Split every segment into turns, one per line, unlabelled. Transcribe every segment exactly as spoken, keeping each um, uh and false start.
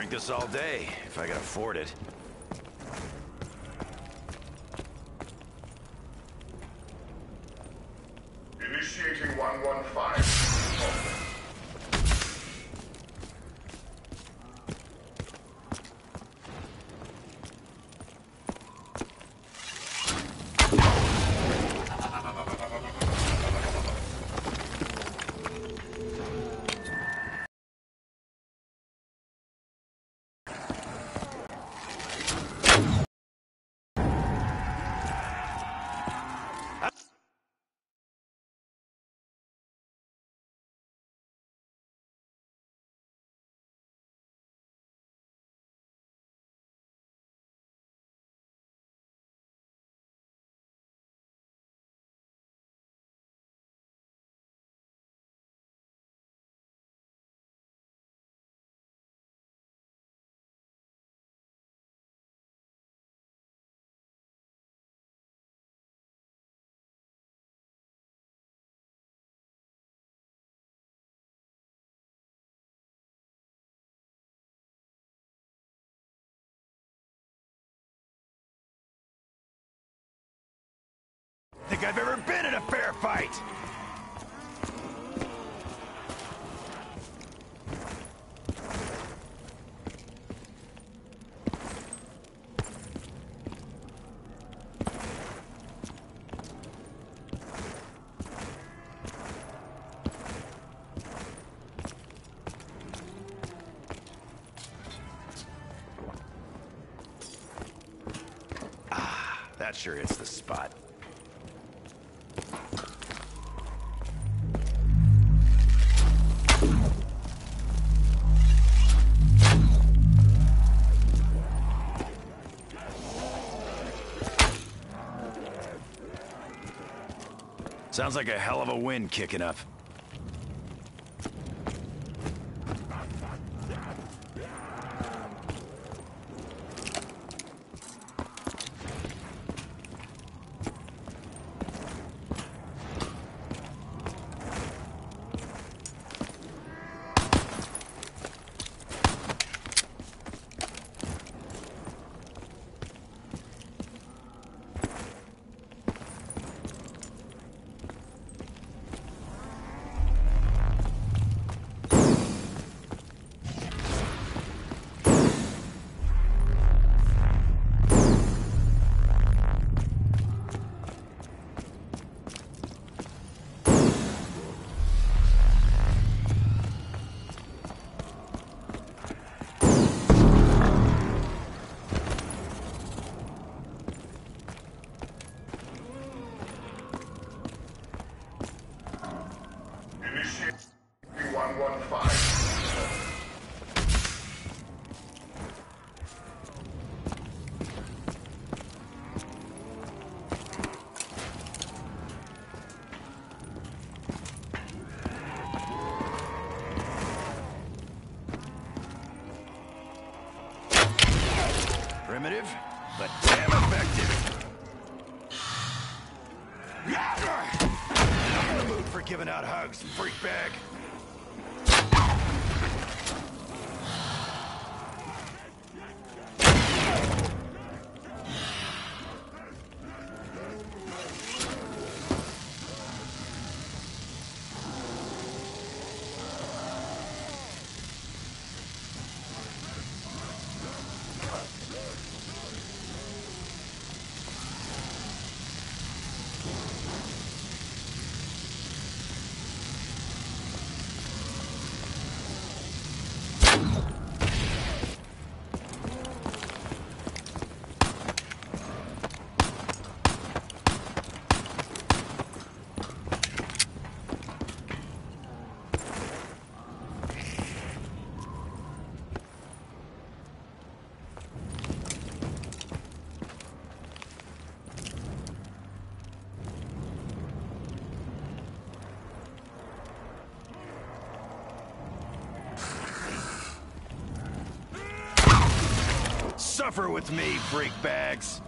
drink this all day, if I can afford it.
Initiating one one five.
Think I've ever been in a fair fight! Ah, that sure hits the spot. Sounds like a hell of a wind kicking up. Primitive, but damn effective. Not in the mood for giving out hugs, freak bag. Suffer with me, freak bags.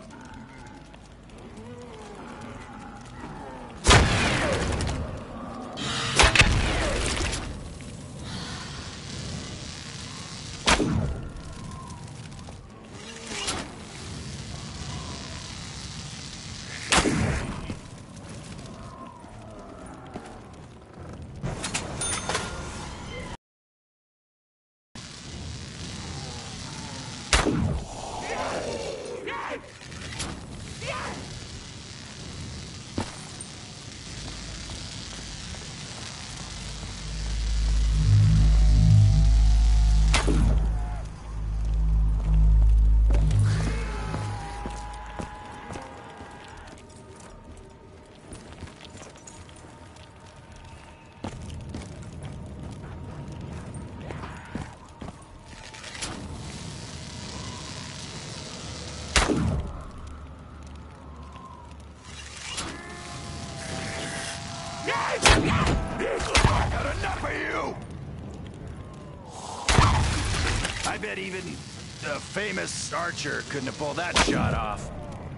bet even a famous archer couldn't have pulled that shot off.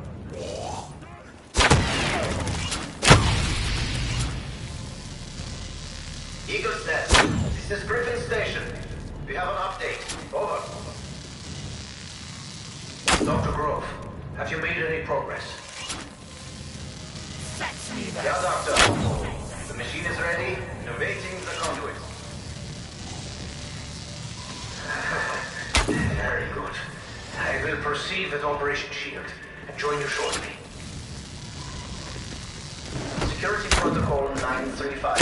Eagle's Nest, this is Griffin Station. We have an update. Over. Doctor Grove, have you made any progress? Yeah, Doctor. The machine is ready, innovating the conduit. Very good. I will proceed with Operation Shield and join you shortly. Security Protocol nine three five.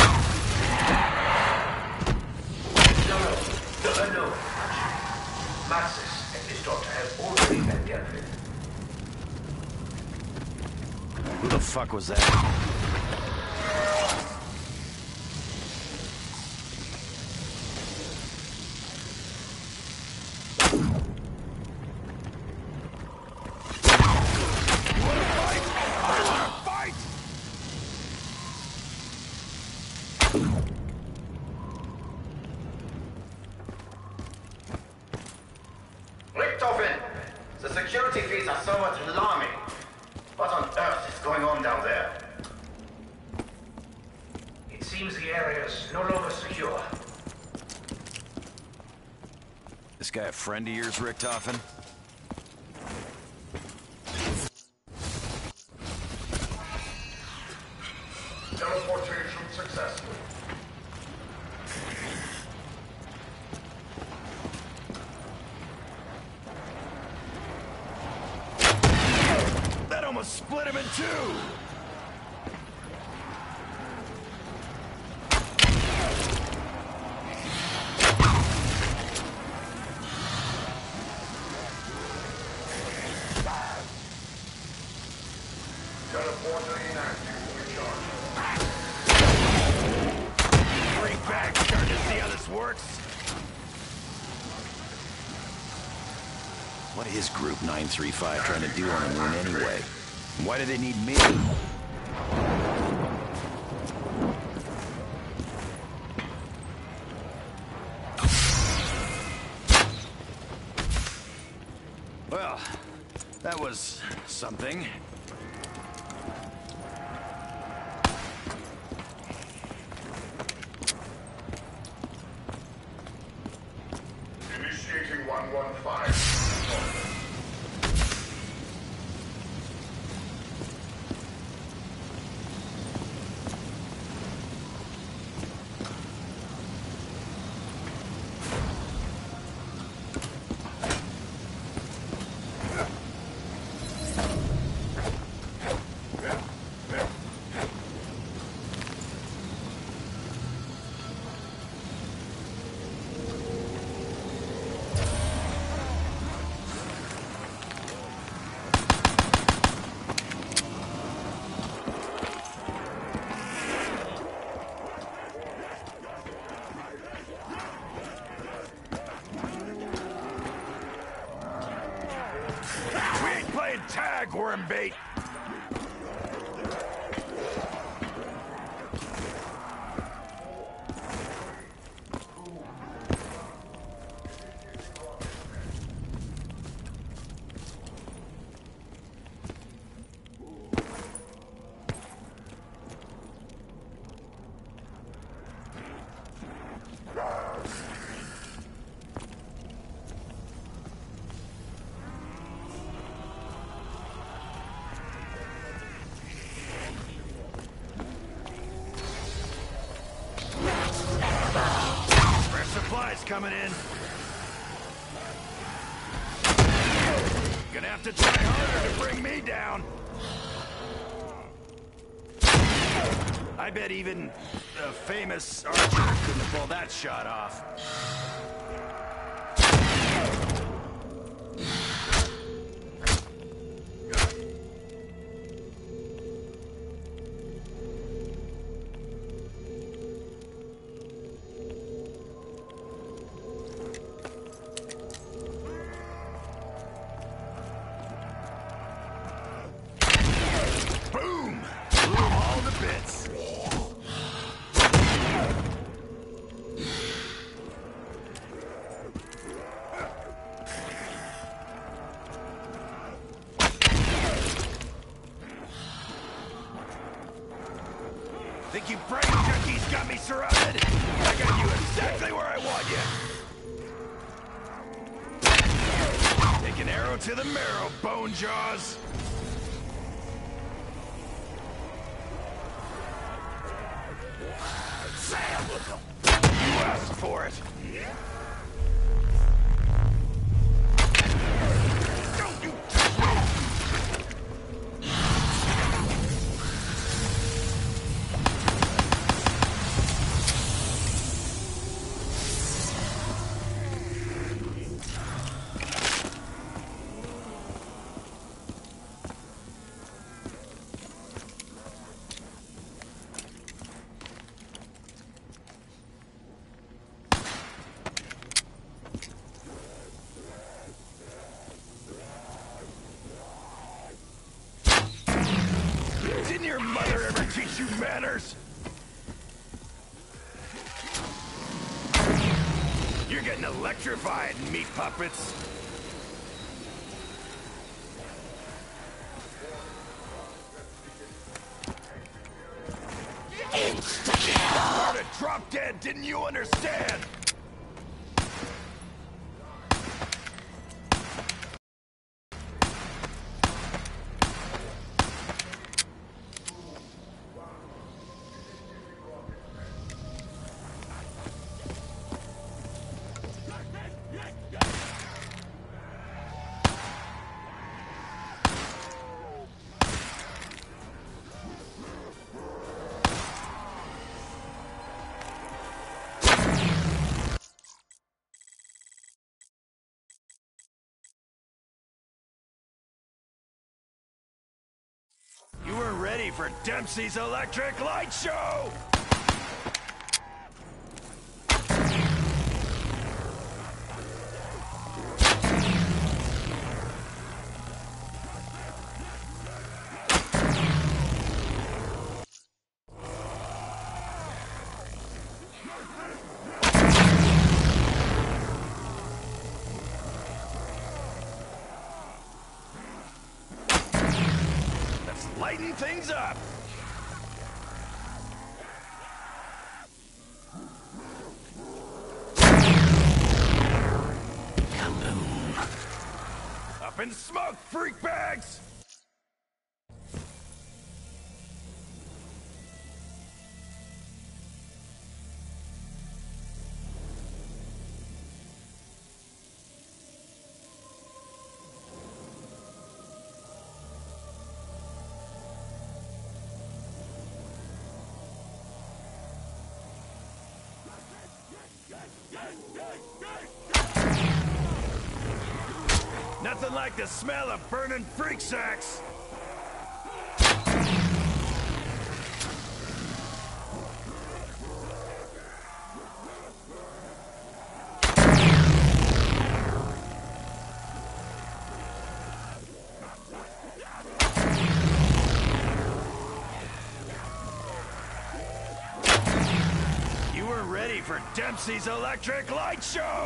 No, no, no, no. Maxis and his daughter have already been dealt with.
Who the fuck was that?
The security feeds are somewhat alarming. What on earth is going on down there? It seems the area is no longer secure.
This guy a friend of yours, Richtofen?
Teleportation successful.
Almost split him in two!
Teleporter inactive. Recharge.
Bring back, starting to see how this works. What is Group nine three five trying to do on the moon anyway? Why do they need me? Well, that was something.
Initiating one one five.
Tag, worm bait! Supplies coming in. Gonna have to try harder to bring me down. I bet even a famous archer couldn't have pulled that shot off. Think you brain junkies got me surrounded? I got you exactly where I want you. Take an arrow to the marrow, bone jaws. You asked for it. Don't you touch me! Didn't your mother ever teach you manners? You're getting electrified, meat puppets. Started drop dead, didn't you understand? You were ready for Dempsey's electric light show! Lighten things up! Kaboom! Up in smoke, freak bags! Nothing like the smell of burning freak sacks! You were ready for Dempsey's electric light show!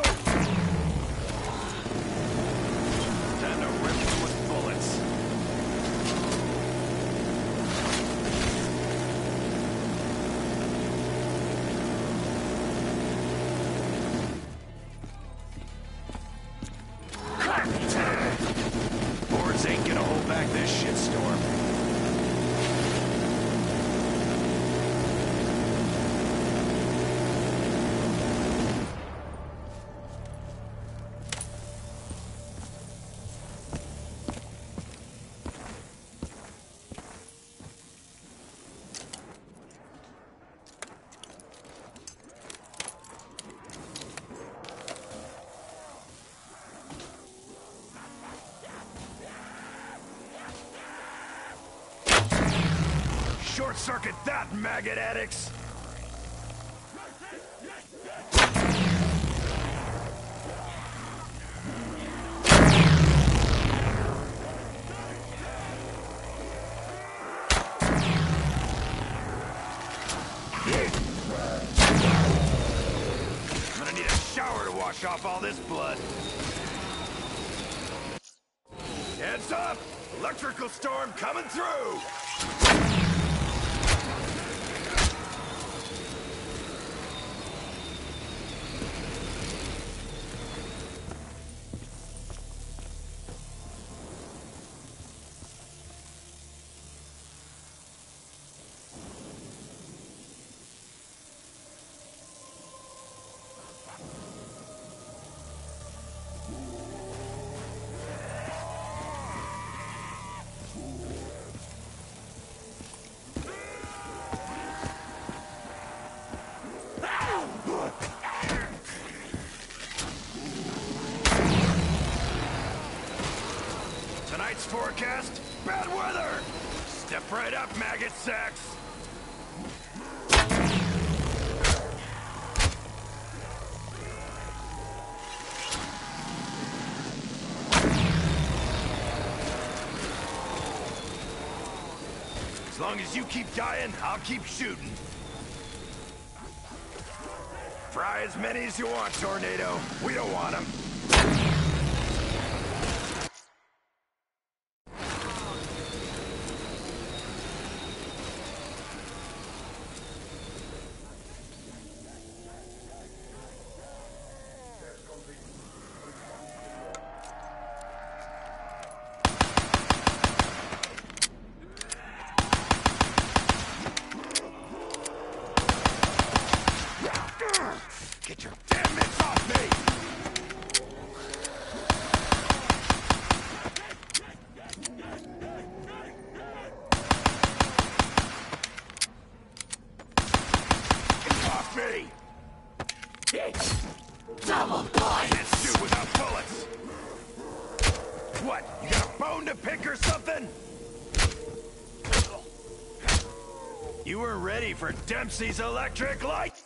Time to rip them with bullets. Boards ain't gonna hold back this shitstorm. Short circuit that, maggot addicts! I'm gonna need a shower to wash off all this blood. Heads up! Electrical storm coming through! Tonight's forecast? Bad weather! Step right up, maggot sacks! As long as you keep dying, I'll keep shooting. Fry as many as you want, Tornado. We don't want them. Get your damn mitts off me! Get off me!
It's double points!
Can't shoot without bullets! What, you got a bone to pick or something? You were ready for Dempsey's electric light?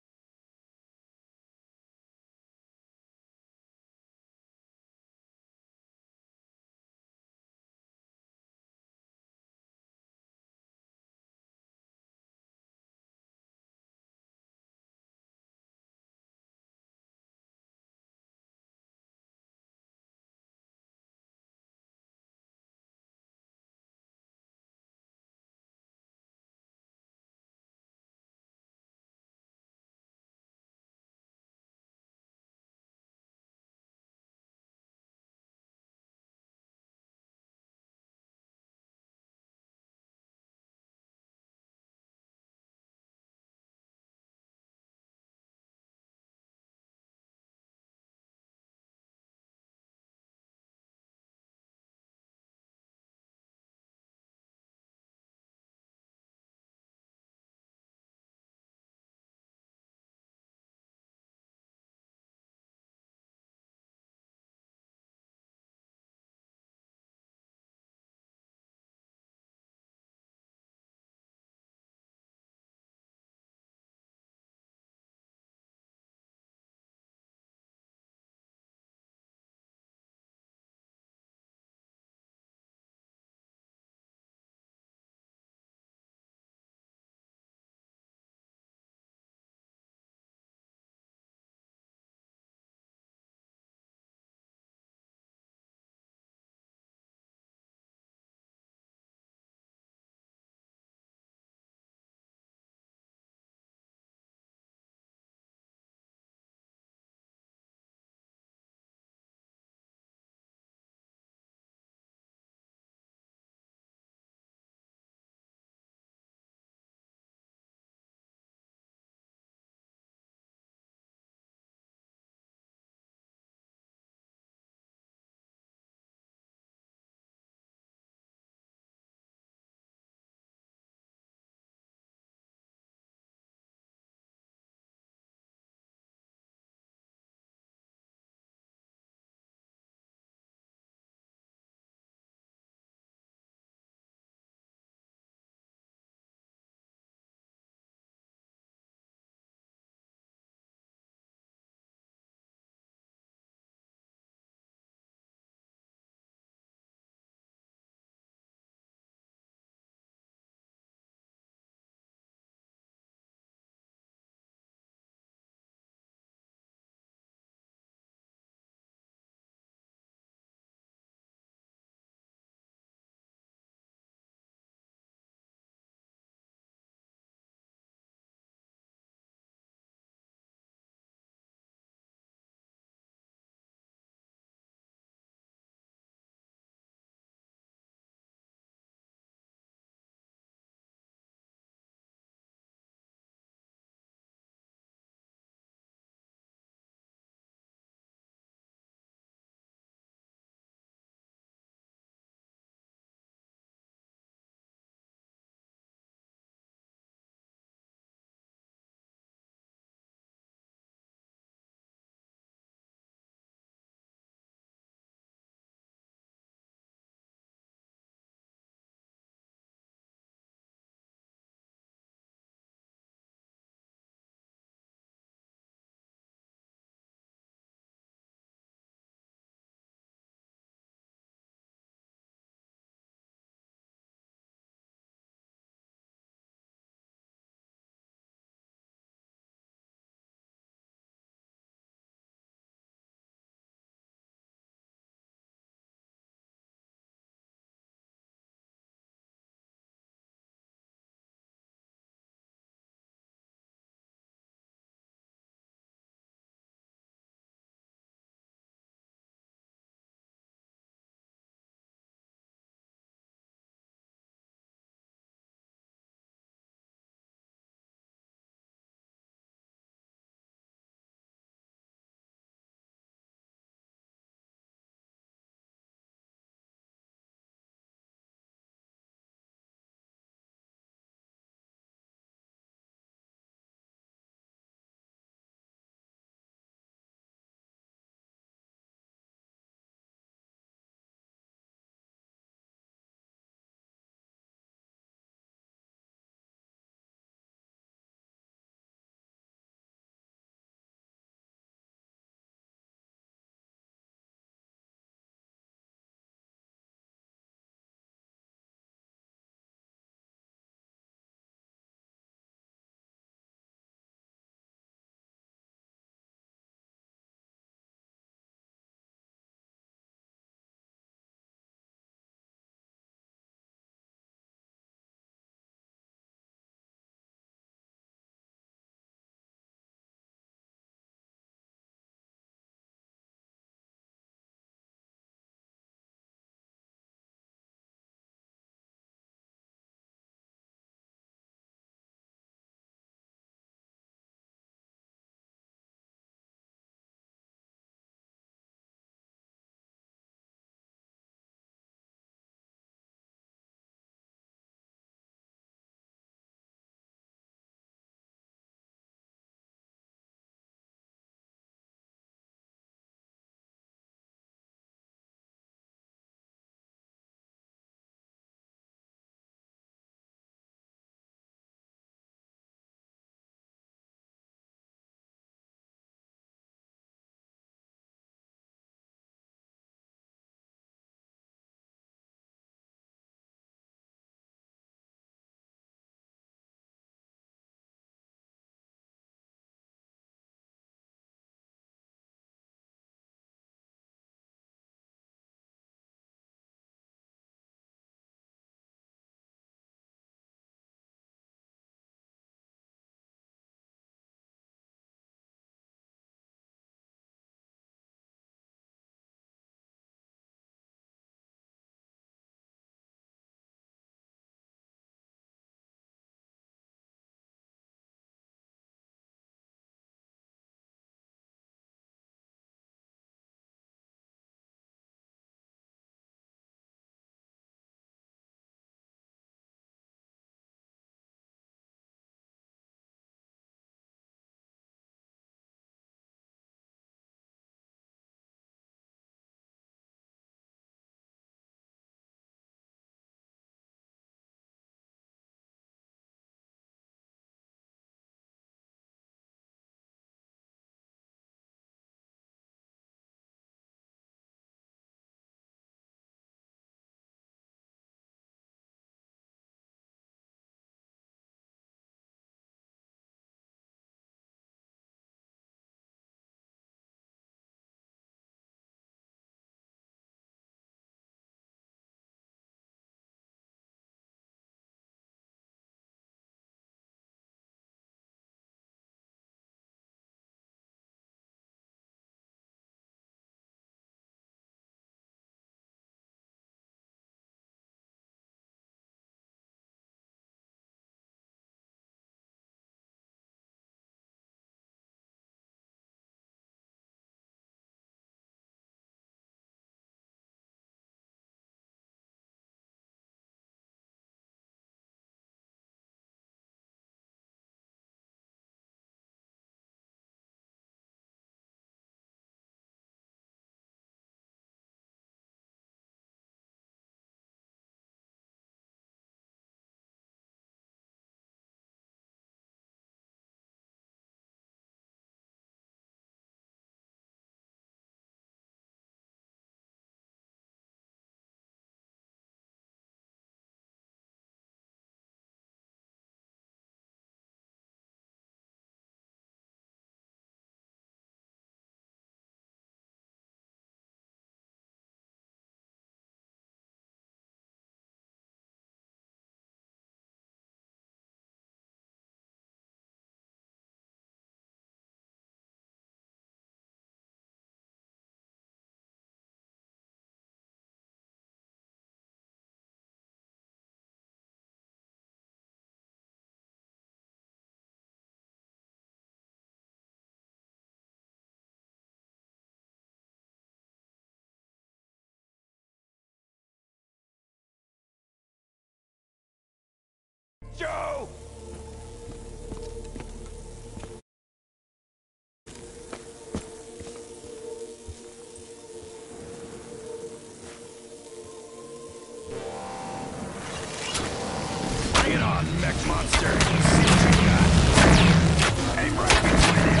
Bring it on, mech monster. See what you got. Aim right between the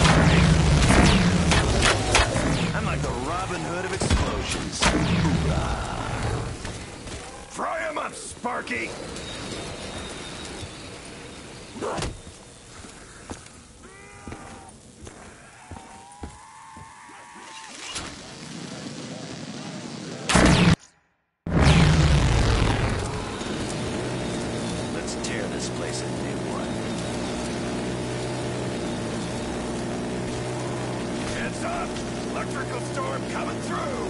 eyes. I'm like the Robin Hood of explosions. Hoorah. Fry 'em up, Sparky! Let's tear this place a new one. Heads up! Electrical storm coming through!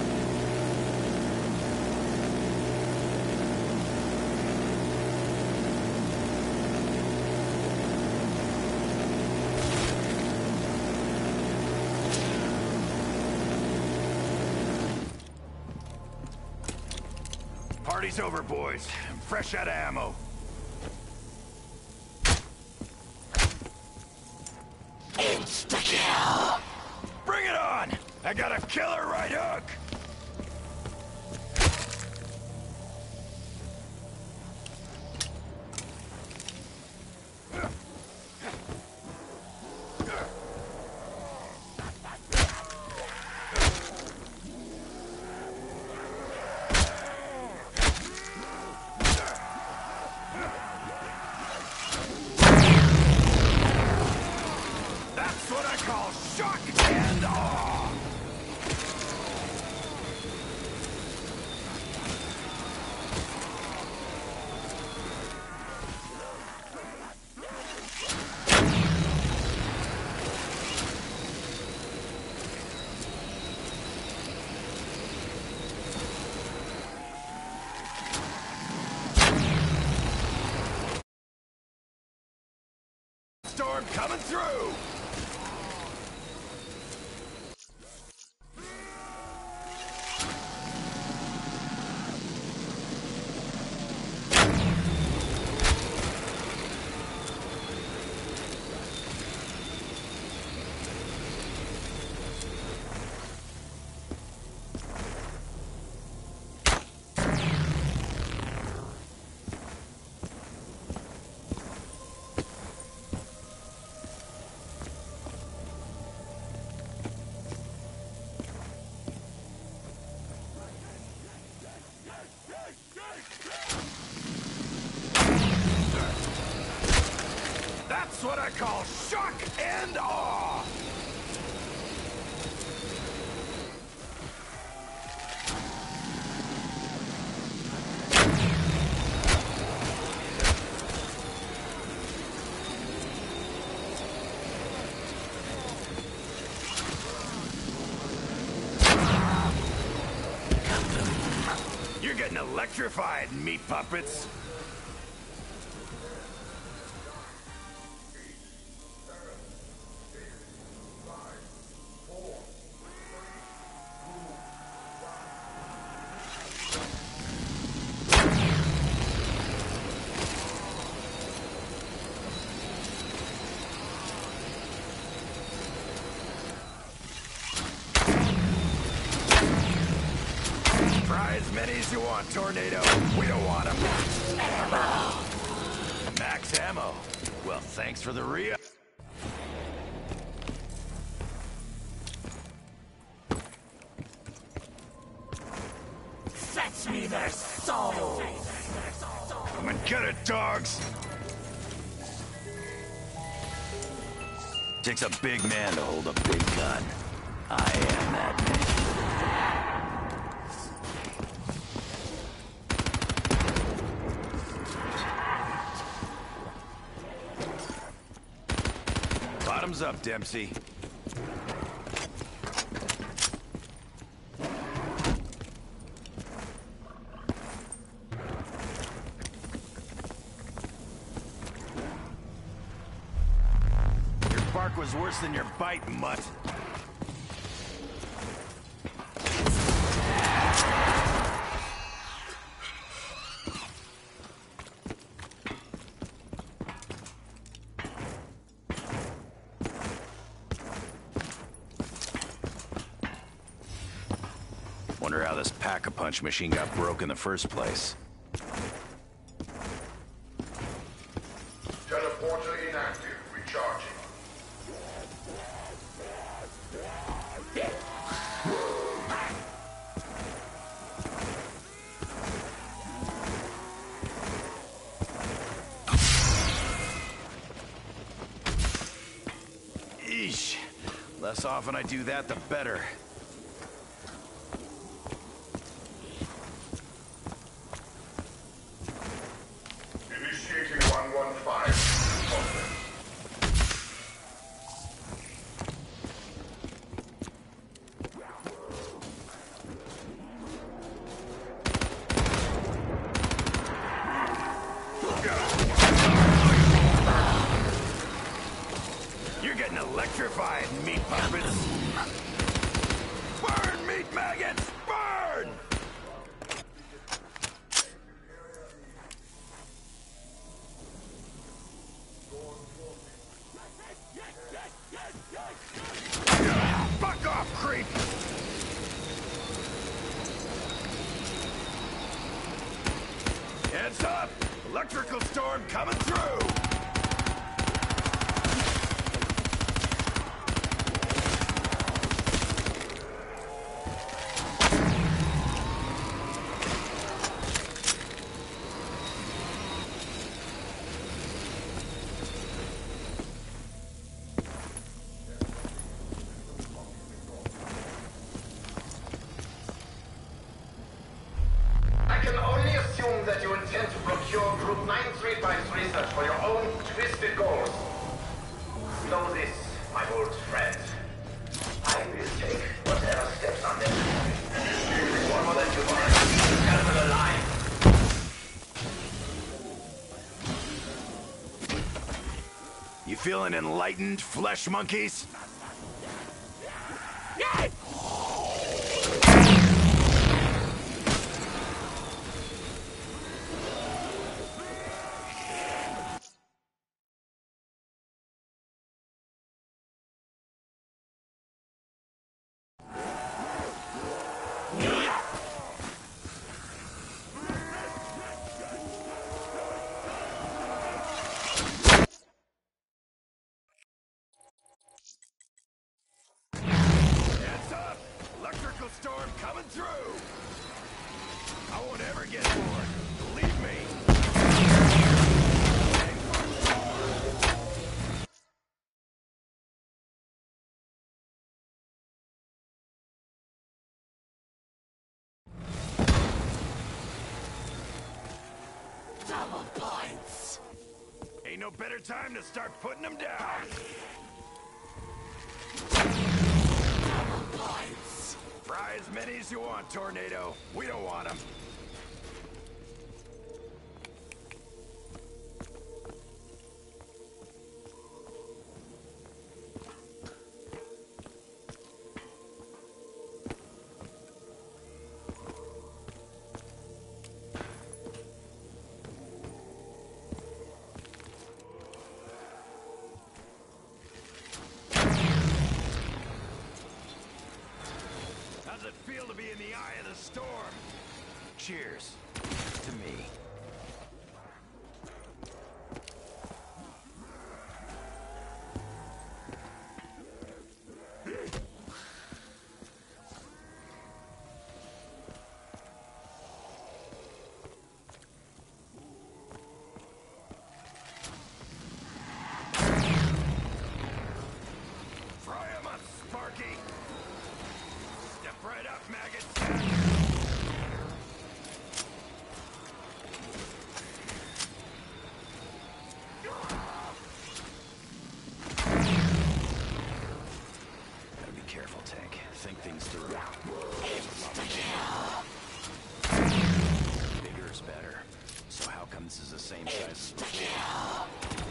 Party's over, boys. I'm fresh out of ammo.
Insta-kill!
Bring it on! I got a killer right hook! That's what I call shock and awe! Storm coming through! That's what I call shock and awe! You're getting electrified, meat puppets! Try as many as you want, Tornado. We don't want them.
Ammo!
Max ammo. Well, thanks for the re-
Fetch me their souls!
Come and get it, dogs! Takes a big man to hold a big gun. I am that man. Bottoms up, Dempsey. Your bark was worse than your bite, mutt. Wonder how this pack-a-punch machine got broke in the first place.
Teleporter inactive. Recharging.
Eesh. Less often I do that, the better.
Initiating one one five.
You're getting electrified, meat puppets. Burn, meat maggots! Burn! Fuck off, creep! Heads up! Electrical storm coming through!
I can only assume that you intend to procure Group nine three five's research for your own twisted goals.
Know this, my old friend. I will take whatever steps are necessary. One more than you want. Careful alive.
You feeling enlightened, flesh monkeys? Heads up! Electrical storm coming through! I won't ever get bored. Believe me.
Double points.
Ain't no better time to start putting them down.
Double points.
Fry as many as you want, Tornado. We don't want them. How's it feel to be in the eye of the storm? Cheers. To me. Fry 'em up, Sparky! Step right up, maggots! Gotta be careful, Tank. Think things through. Bigger is better. So how come this is the same size as before?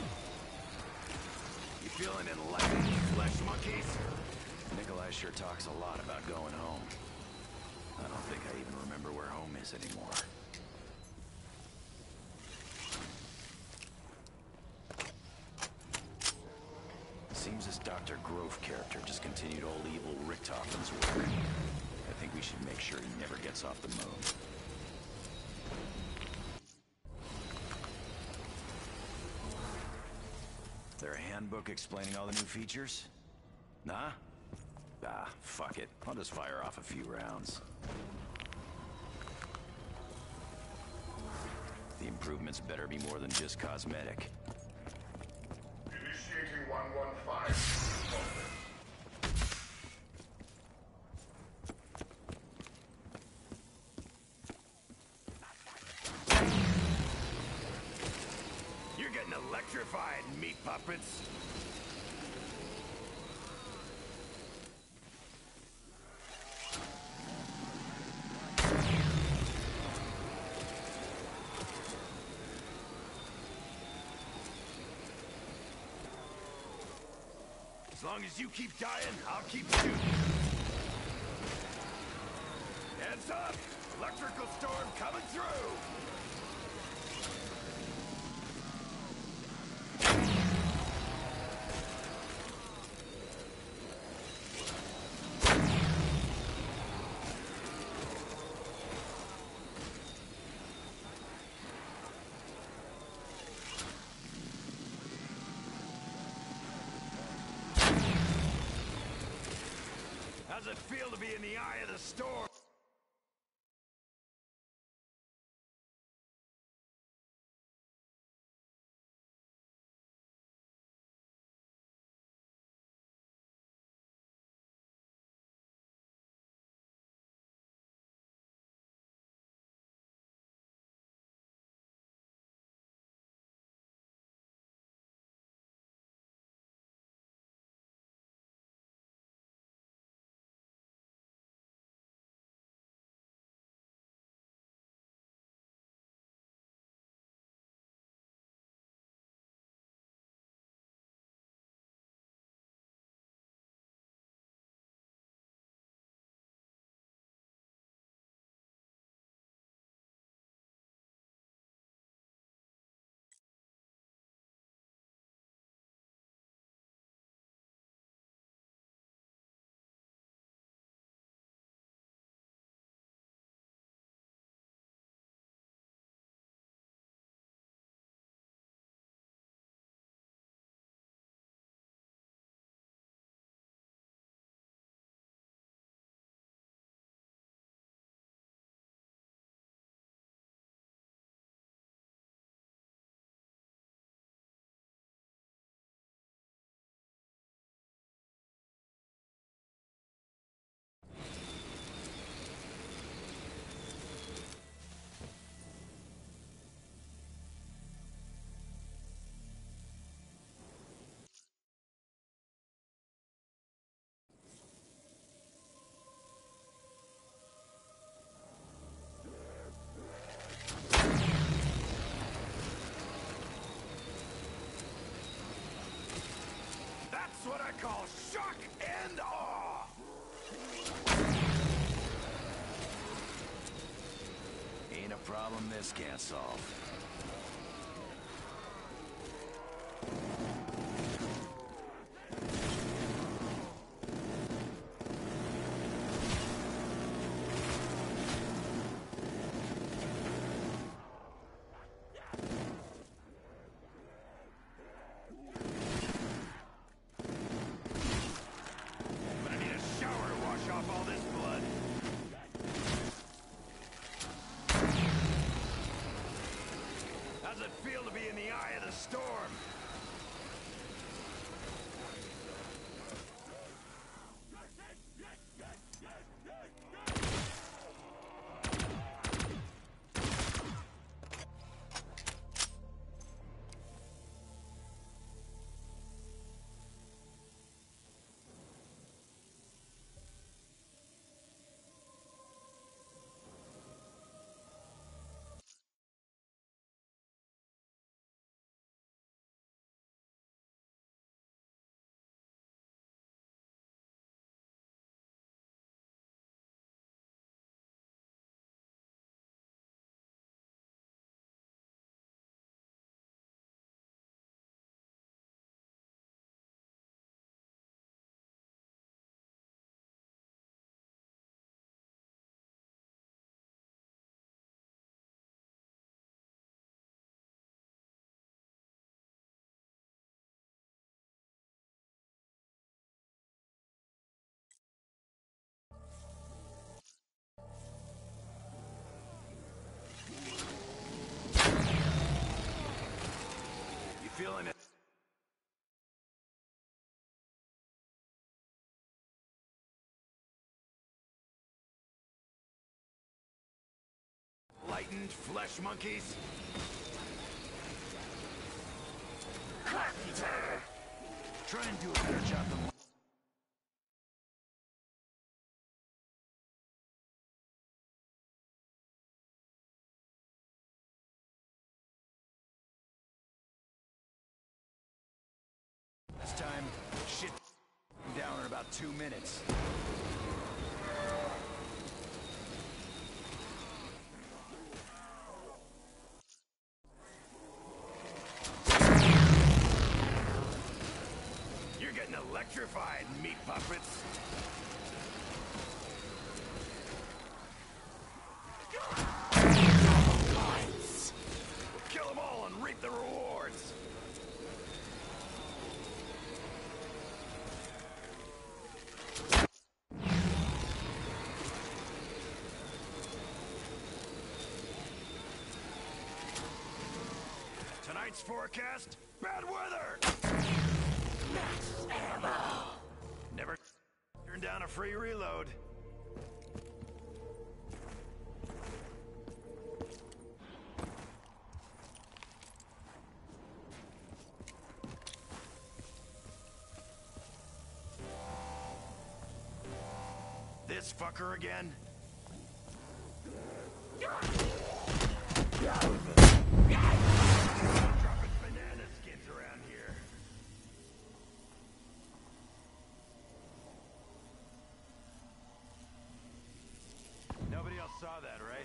You feeling enlightened, flesh monkeys? Nikolai sure talks a lot about going home. I don't think I even remember where home is anymore. Seems this Doctor Grove character just continued old evil Richtoffen's work. I think we should make sure he never gets off the moon. there a handbook explaining all the new features? Nah? Ah, fuck it. I'll just fire off a few rounds. The improvements better be more than just cosmetic.
Initiating one one five.
You're getting electrified, meat puppets! As long as you keep dying, I'll keep shooting. Heads up! Electrical storm coming through! How's it feel to be in the eye of the storm? That's what I call shock and awe! Ain't a problem this can't solve. How's it feel to be in the eye of the storm? feeling it? Lightened flesh monkeys? Try and do a better job than... This time, shit down in about two minutes. You're getting electrified, meat puppets. Kill them all and reap the rewards. Tonight's forecast, bad weather!
Max ammo.
Never turn down a free reload. This fucker again? Dropping banana skins around here. Nobody else saw that, right?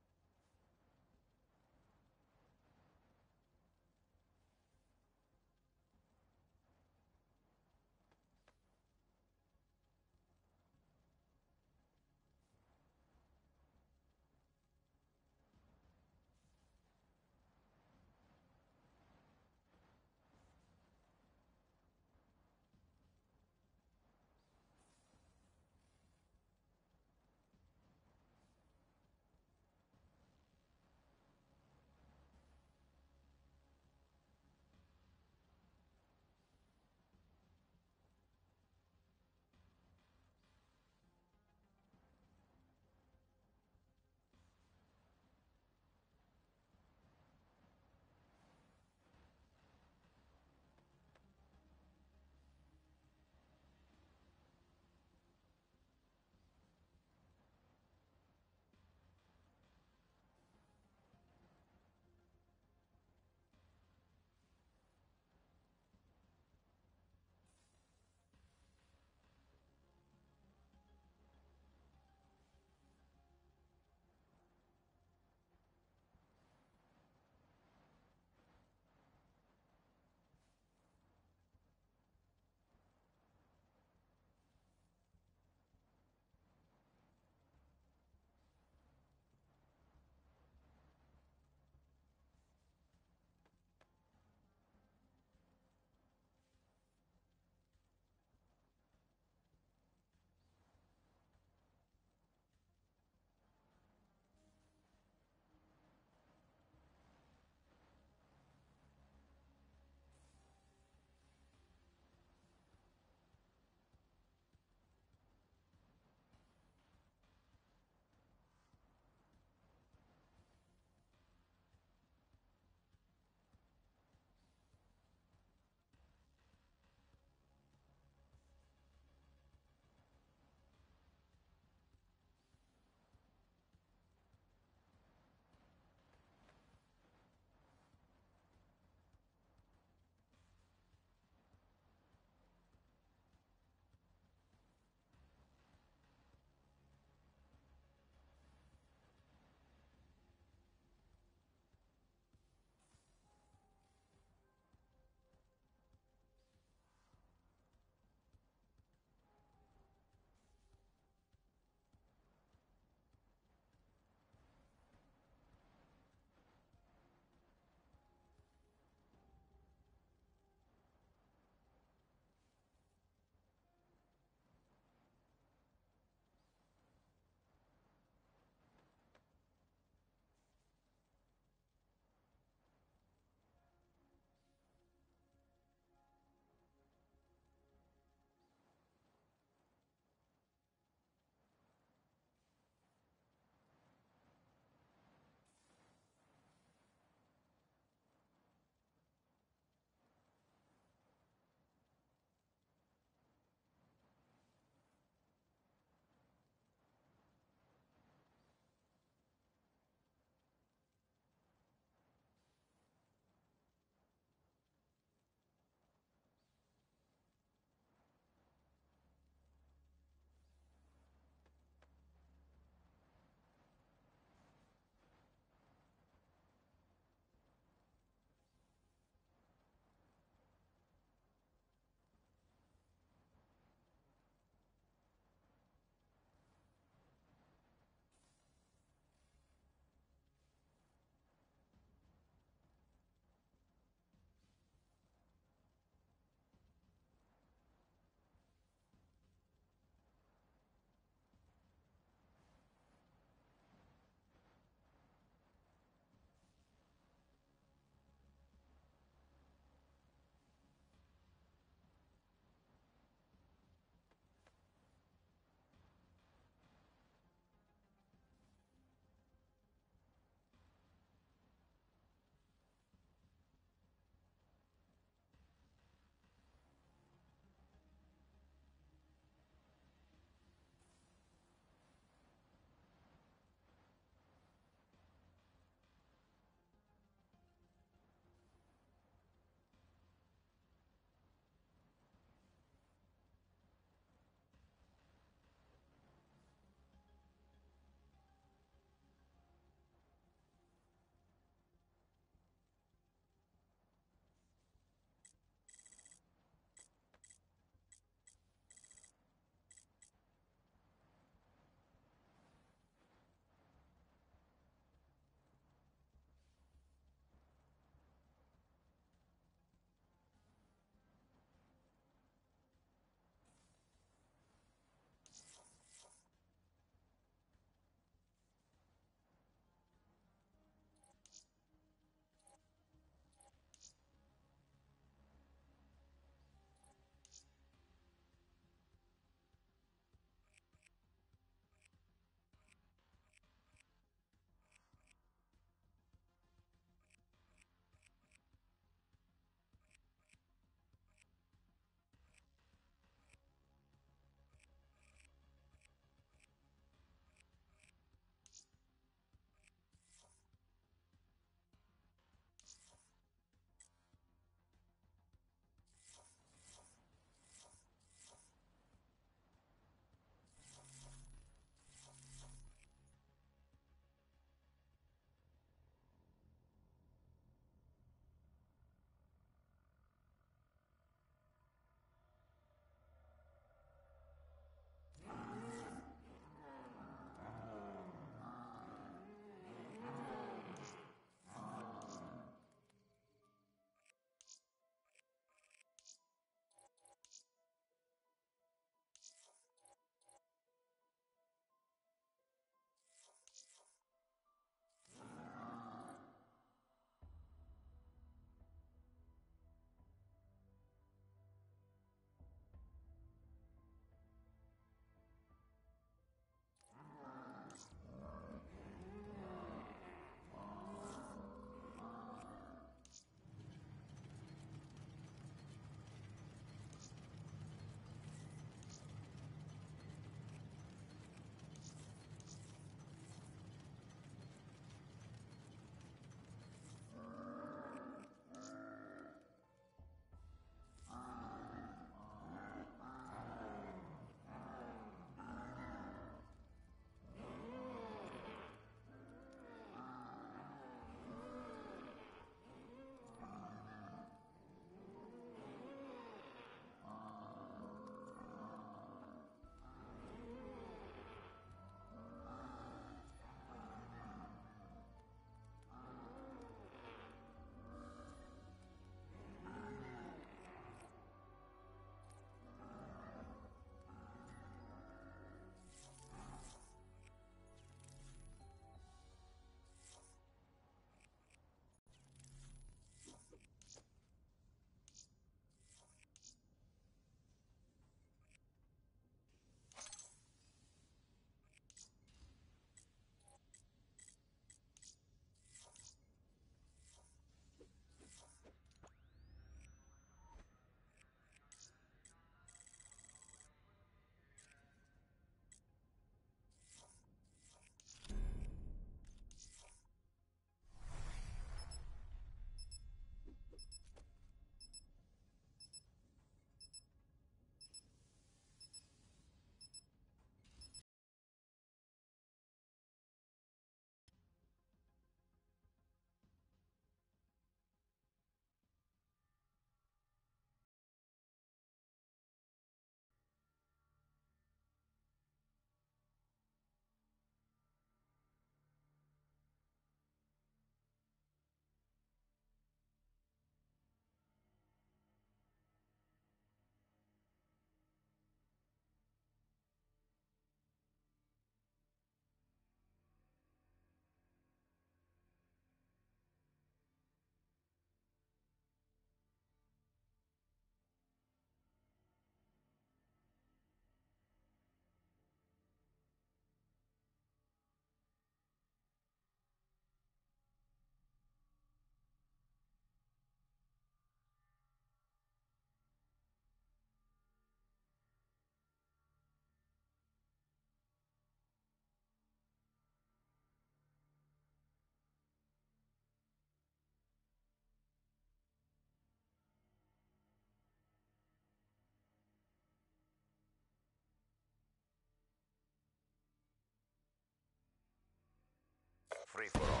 free-for-all.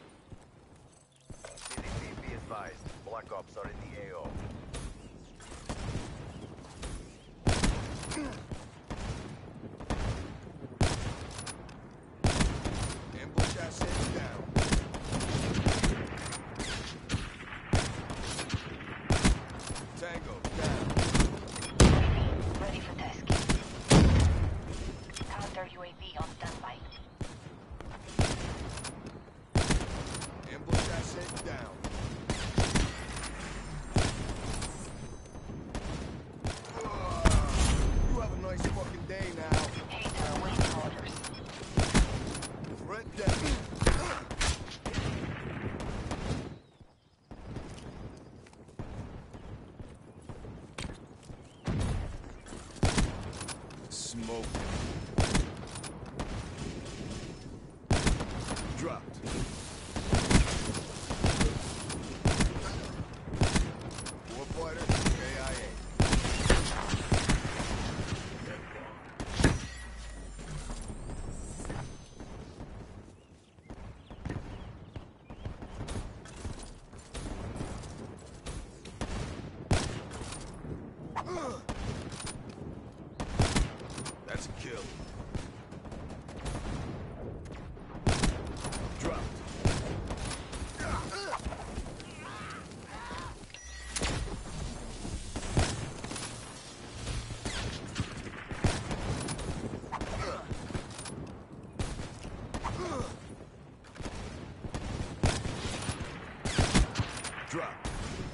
C D P, be advised. Black Ops are in the A O.
Ambush assets down. Tango down.
Ready for task. Counter U A V on standby.
Ambush asset down. You have a nice fucking day now.
Hater waiting orders.
Threat down. Smoke. Dropped. Warfighter, A I A. That's a kill. Dropped. Dropped.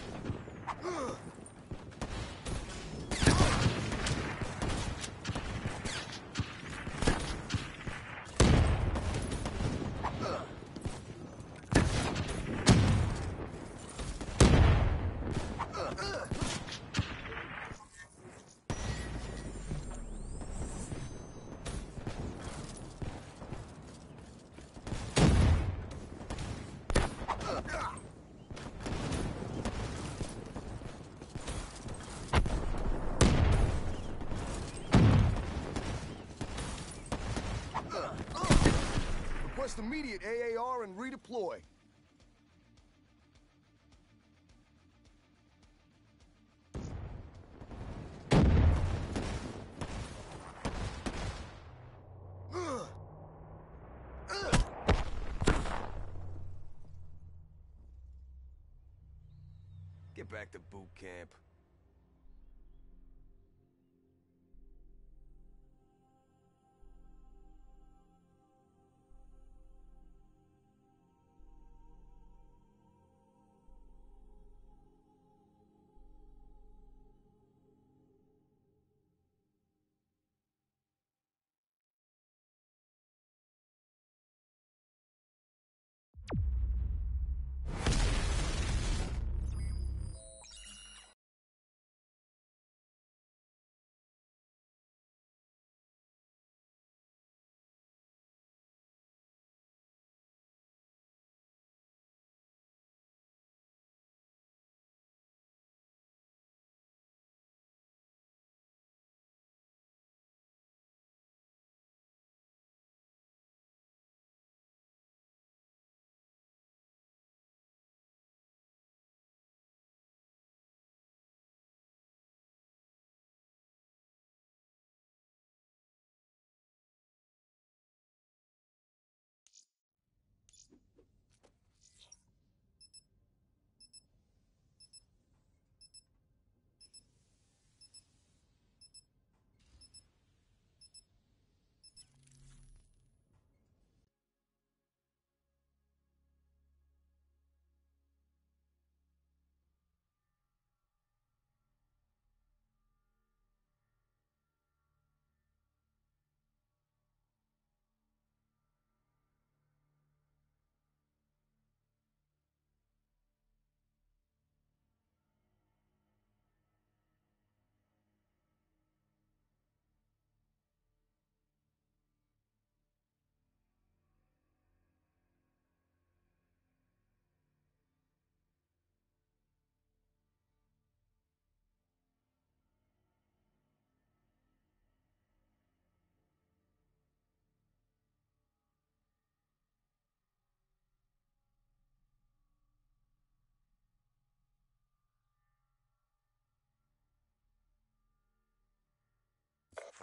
Request immediate A A R and redeploy. Get back to boot camp.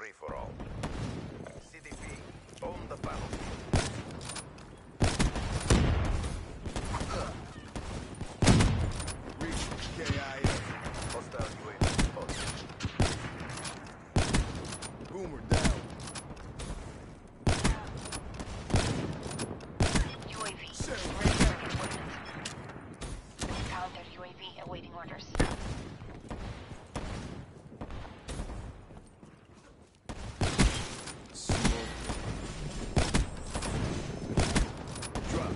free-for-all. C D P, own the battlefield.
Reach K I A.
Hostile U A V spotted.
Boomer down.
U A V.
Set.
Ready for deployment. Counter U A V awaiting orders.
Smoke. Drop.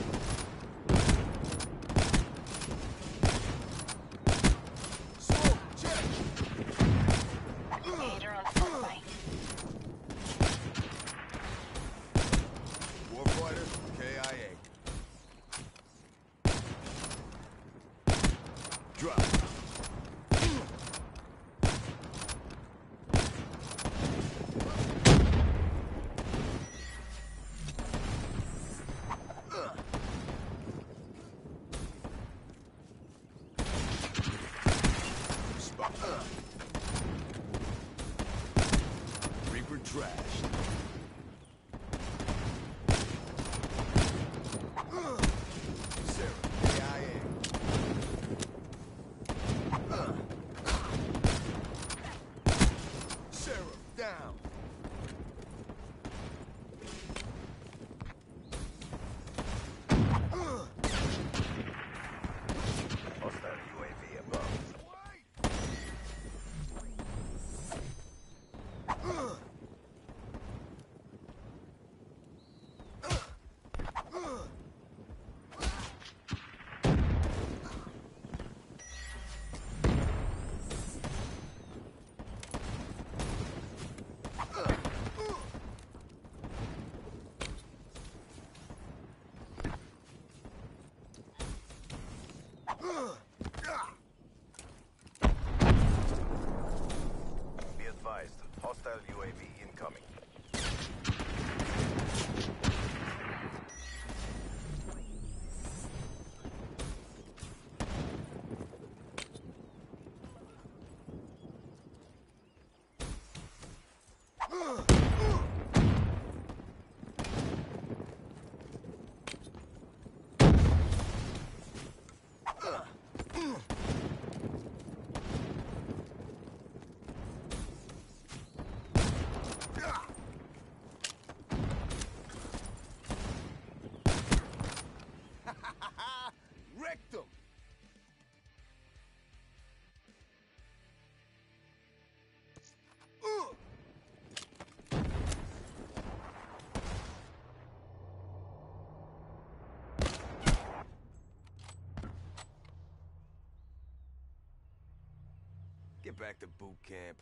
Smoke. Check.
Gator on standby.
Warfighter, K I A. Drop. Spot. Reaper trashed. Sarah, K I A. Sarah, down.
Hostile U A V above. Be advised, hostile U A V incoming.
Wrecked them. Get back to boot camp.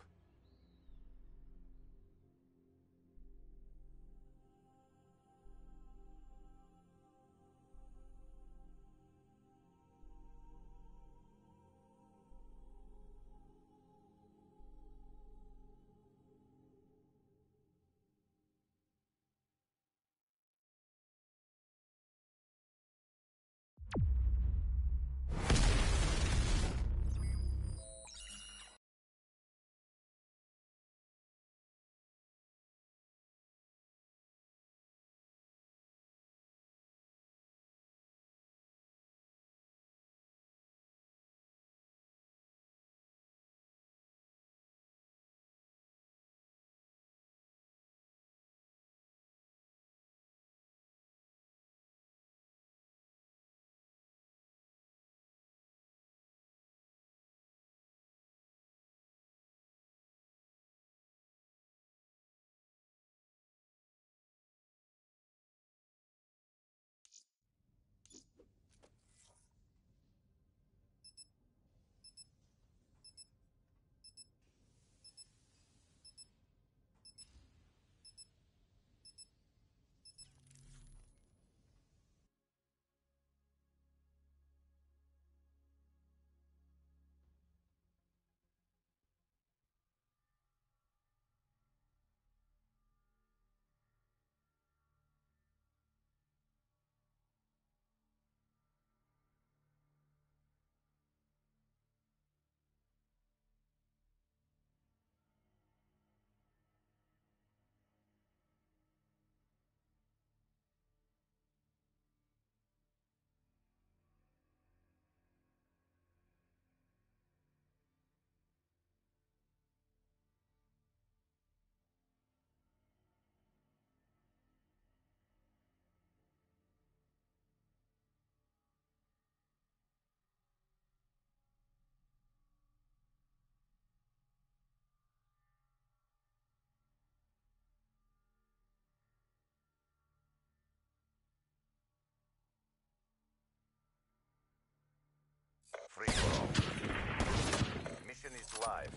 free for all. Mission is live.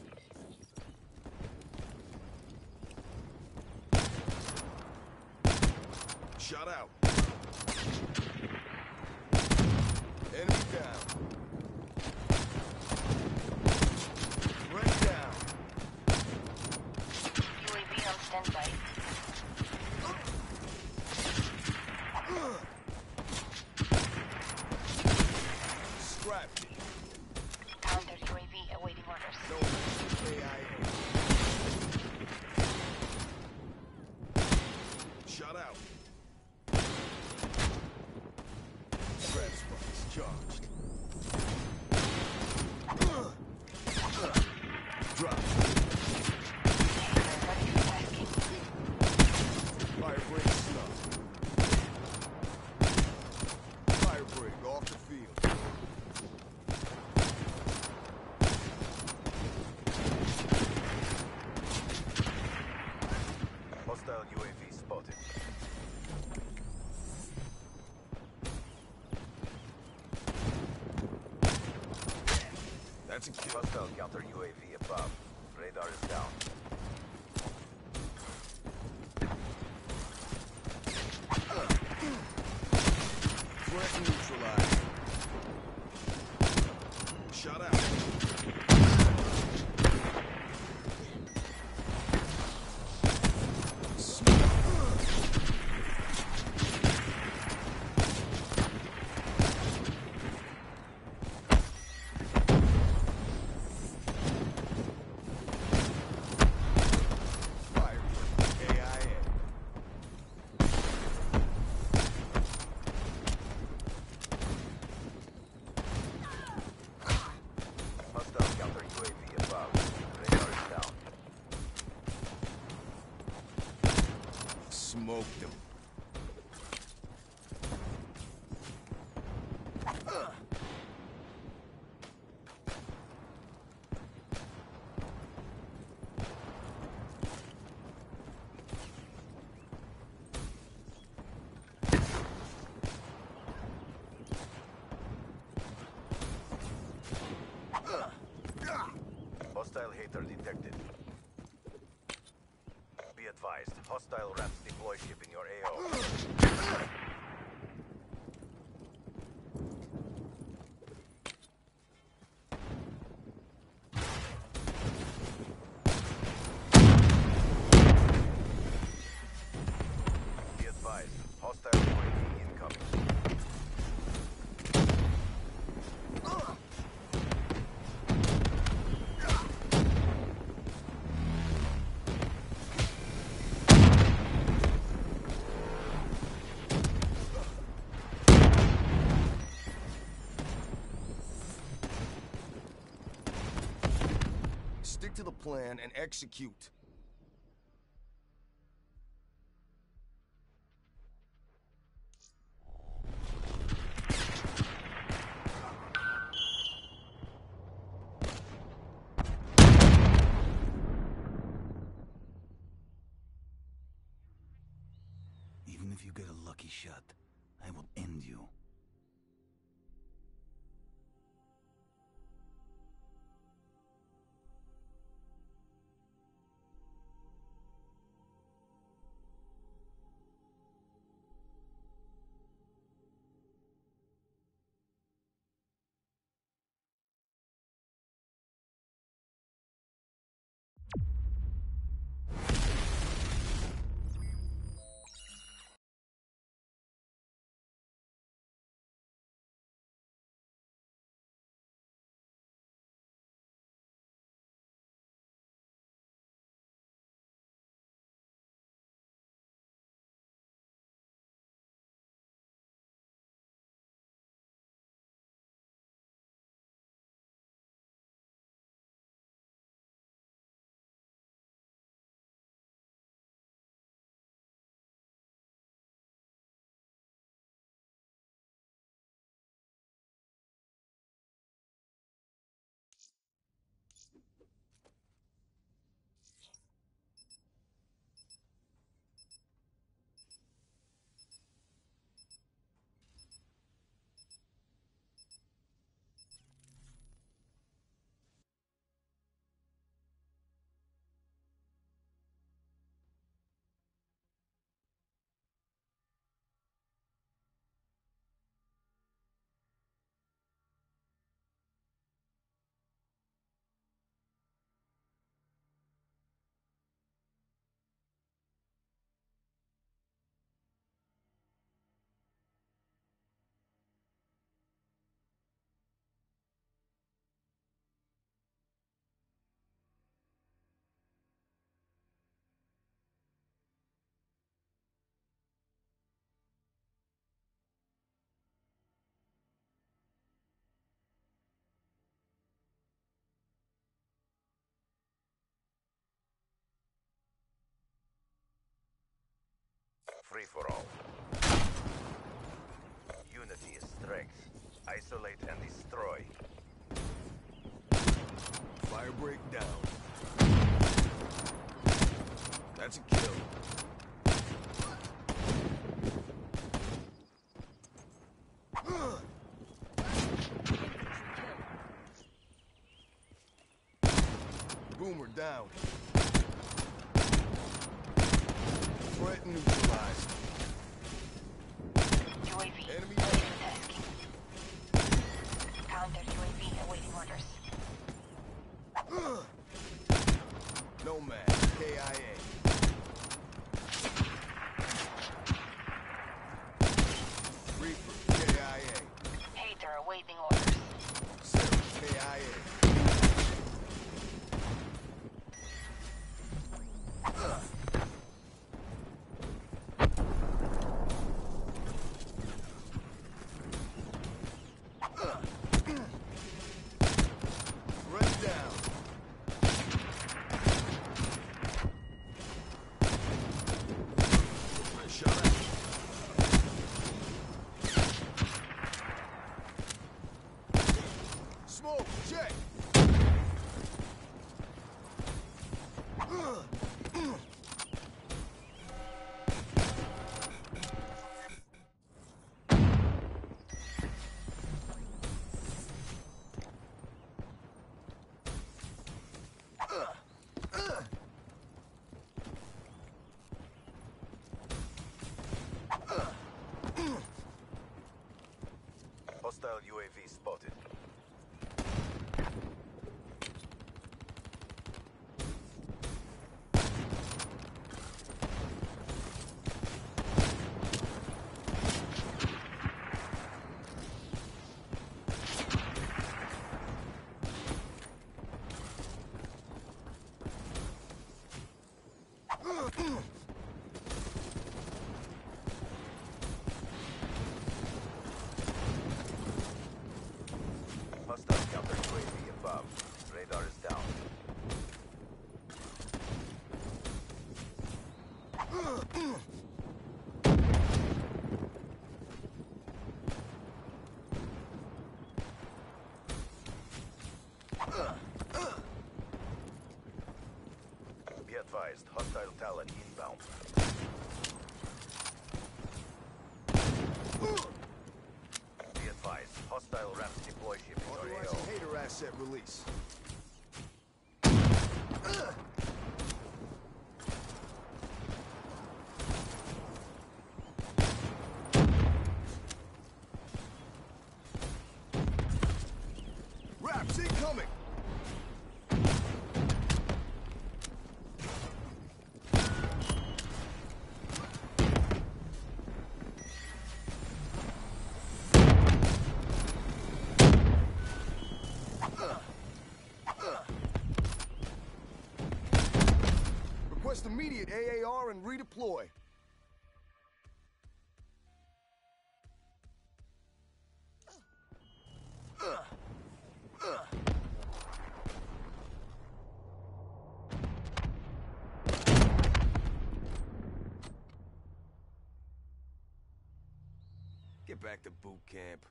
Shut out. Enemy down. Right down.
U A V on standby.
Scrapped it.
Counter U A V awaiting orders.
No A I A. Shut out. Trap spikes charged. Drop.
Ready for tasking.
Fire break snuff. Fire break off the field.
Hostile U A V spotted.
That's a kill.
Hostile counter U A V above. Radar is down.
Threat neutralized. Shut out. Fire. A I A.
Hostile counter U A V above. Radar is down.
Smoked him.
Hostile hater detected. Be advised, hostile rats deploy ship in your A O. Be advised, hostile U A V incoming.
Stick to the plan and execute.
Even if you get a lucky shot, I will end you.
free-for-all. Unity is strength. Isolate and destroy.
Fire break down. That's a kill. Boomer down. Threat neutralized.
U A V.
Enemy
Tasking. Counter U A V awaiting orders.
Nomad, K I A. Reaper, K I A.
Hater awaiting orders.
Sarah, K I A. Threat down. Shut up. Smoke, check.
Hostile U A V spotted. Hostile counter U A V above. Radar is down. Be advised, hostile Talon inbound. Be advised, hostile ramp deploy ship is already
Authorizing hater asset release. Raps incoming. Request immediate A A R and redeploy. Get back to boot camp.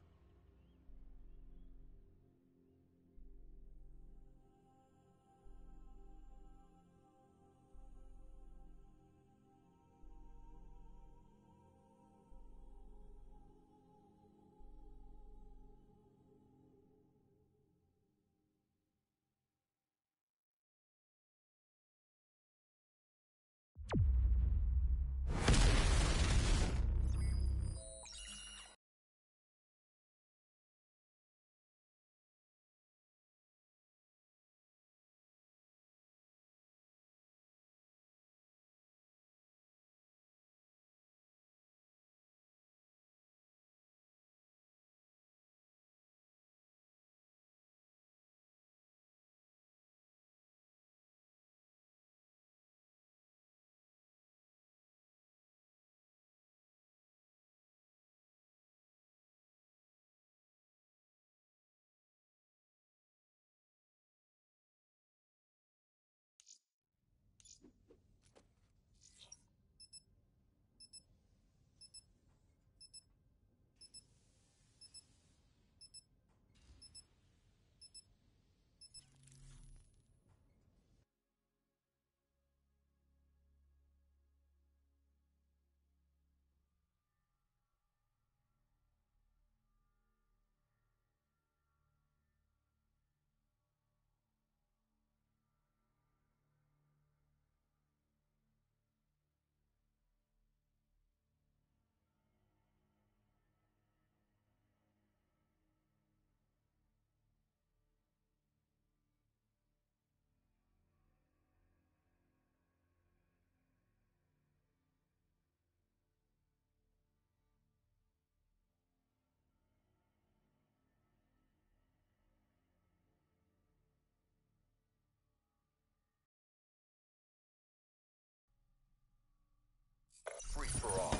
free for all.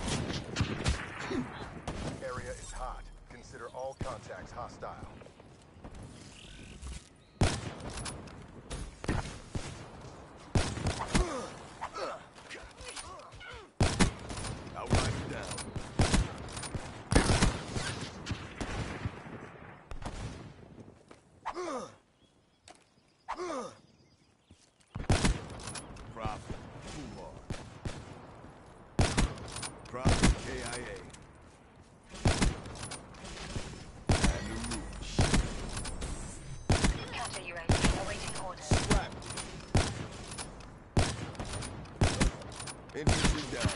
Area is hot. Consider all contacts hostile.
I'll ride you down. Profit, Kumar. Profit, K I A. And the Rouge.
Counter U A V awaiting orders.
Slap. Infantry down.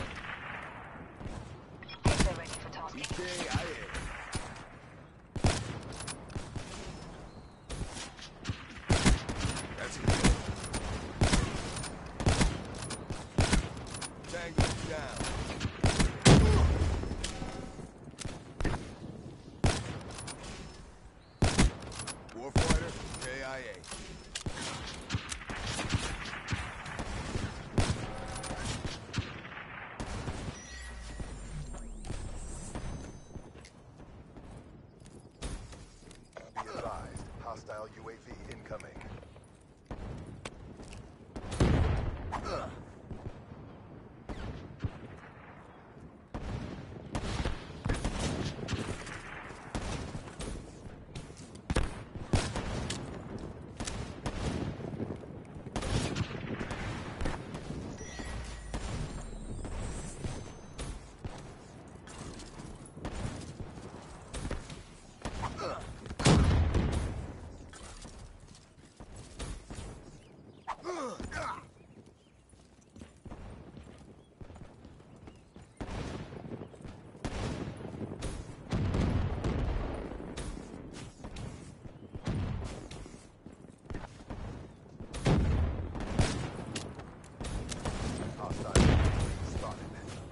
Taser ready for tasking.
K I A. That's a kill. Tango down. Warfighter, K I A.
Be advised, hostile U A V incoming. Hostile U A V spotted.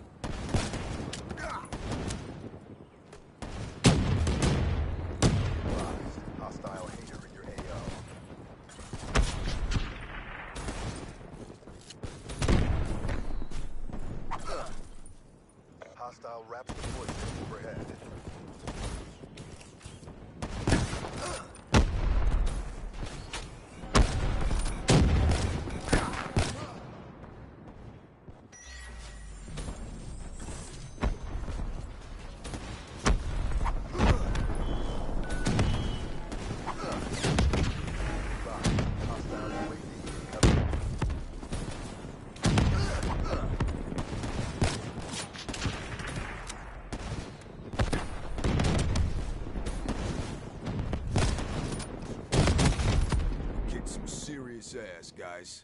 Advised, hostile hater in your A O. Hostile wraps the voice overhead. Advised, hostile U A V incoming.
Kick some serious ass, guys.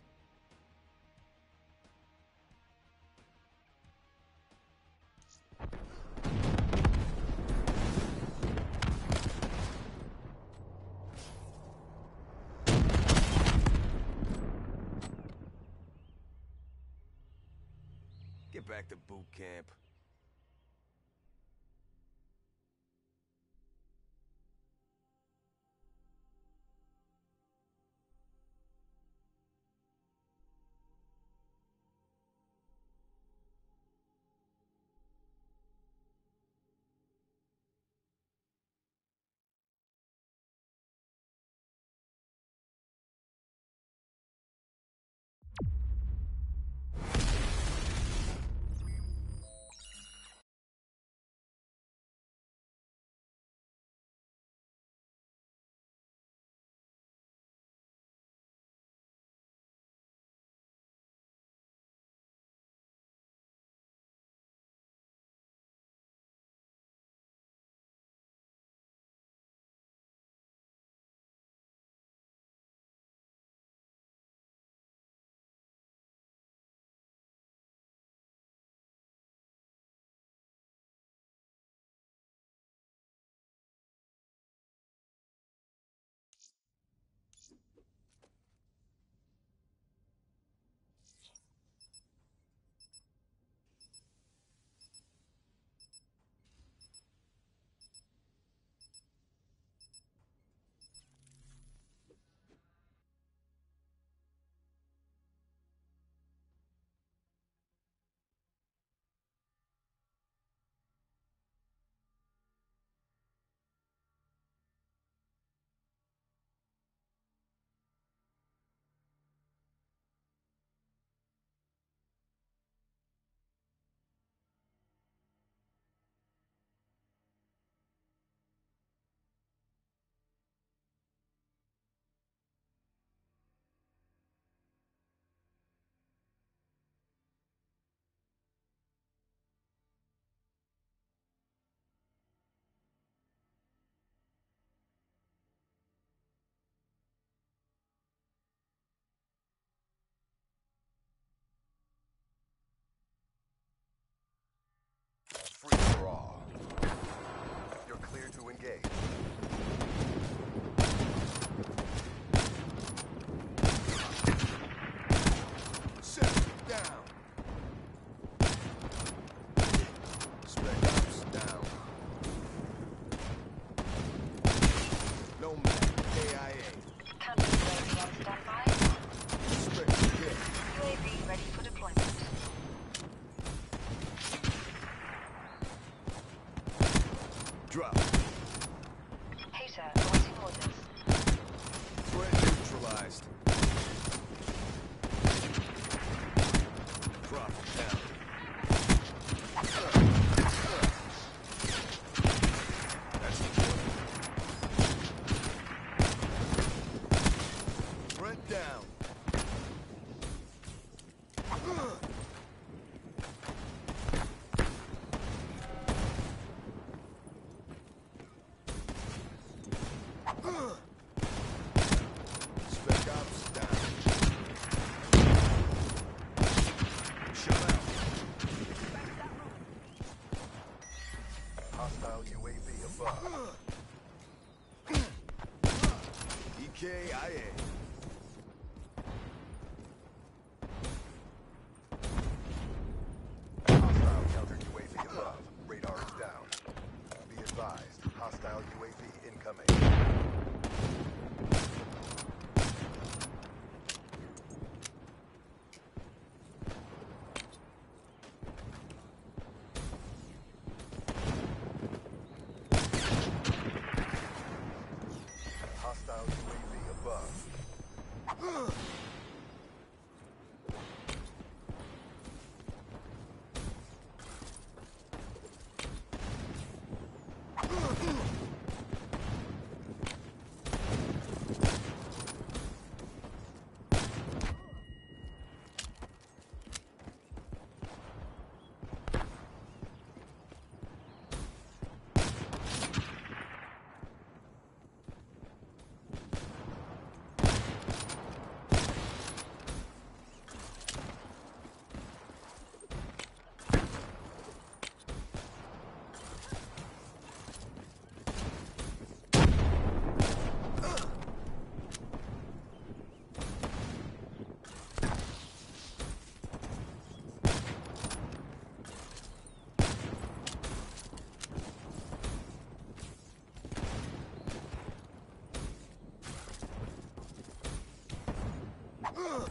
Get back to boot camp.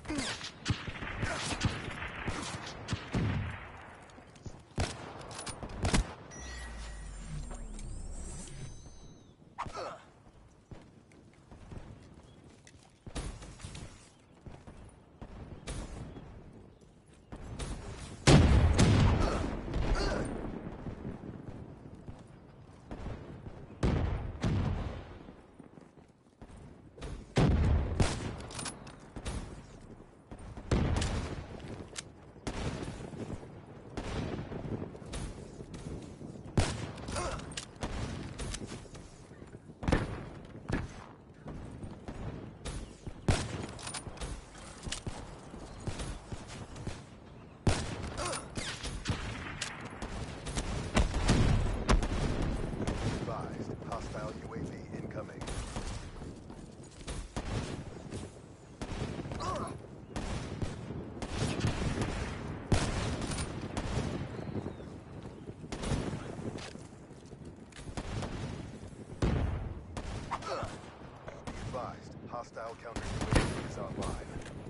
Hostile counter U A V is online.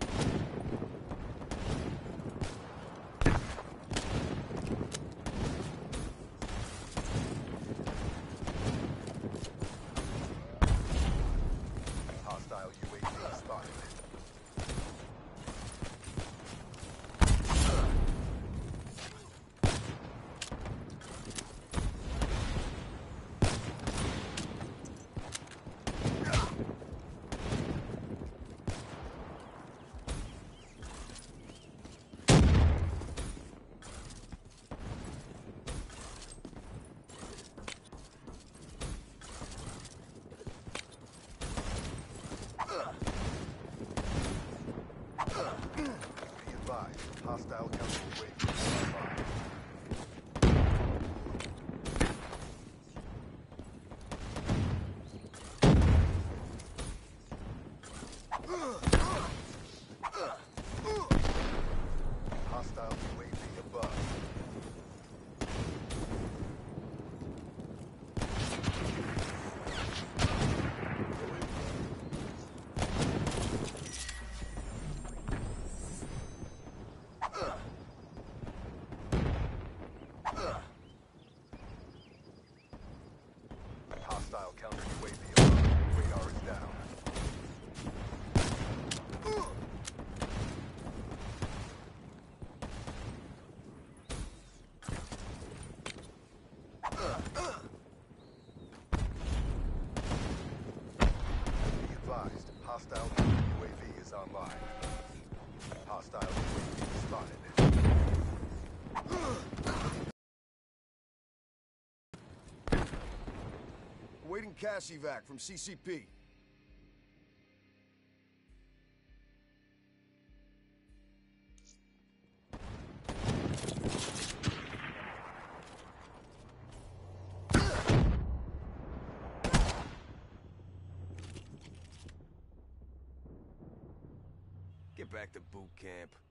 Hostile U A V spotted. Be advised, hostile counter U A V is online. Hostile U A V above. Hostile counter U A V above. Radar is down. Be advised, hostile counter U A V is online. Hostile U A V spotted. Waiting cash evac from C C P.
Get back to boot camp.